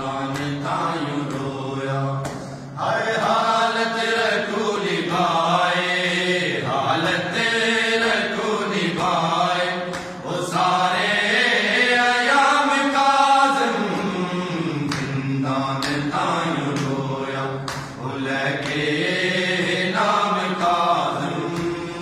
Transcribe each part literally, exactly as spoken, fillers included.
जिंदान तायूं रोया। हर हालत रखू निभाए, हालत रखू निभाए, वो सारे अयाम काज़िम जिंदान तायूं रोया। वो लेके नाम काज़िम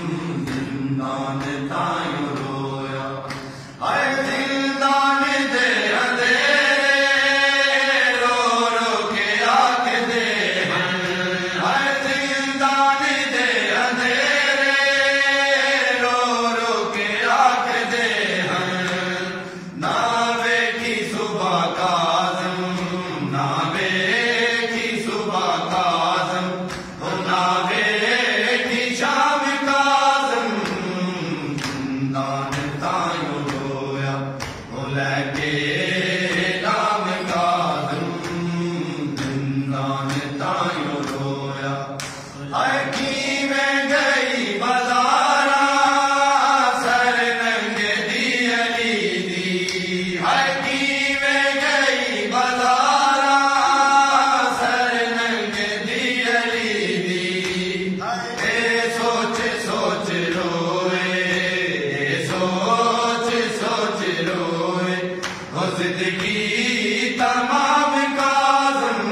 जिंदान तायूं रोया। हाय जिंदान दे अंधेरे रो रो के आख दे हन, हाय जिंदान दे अंधेरे रो रो के आख दे हन। ना वेखी सुबह काज़िम, ना वेखी सुबह काज़िम, ना वेखी शाम काज़िम जिंदान तायूं रोया। वो लेके नाम काज़िम जिंदान तायूं रोया। हाय कीवें गई बाज़ारा सर नंगे दी अली दी, हाय कीवें गई बाज़ारा सर नंगे दी अली दी। ए सोच सोच रोए, ए सोच सोच रोए, वो जिंदगी तमाम काज़िम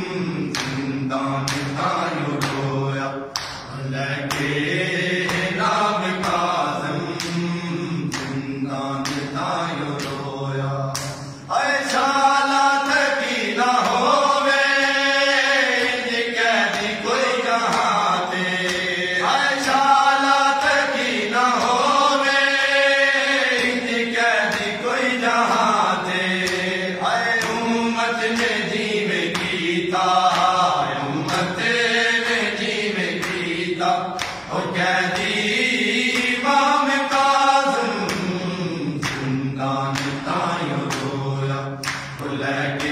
जिंदान तायूं रोया। लेके नाम काज़िम जिंदान तायूं रोया। हाय शाला थकी ना होवे इंज कहदी कोई जहां ते, हाय शाला थकी ना होवे इंज कहदी कोई जहां ते। हाय उम्मत ने जीवे कीता, हाय उम्मत ने जीवे कीता, ओ कहदी इमाम काज़िम जिंदान तायूं रोया। वो लेके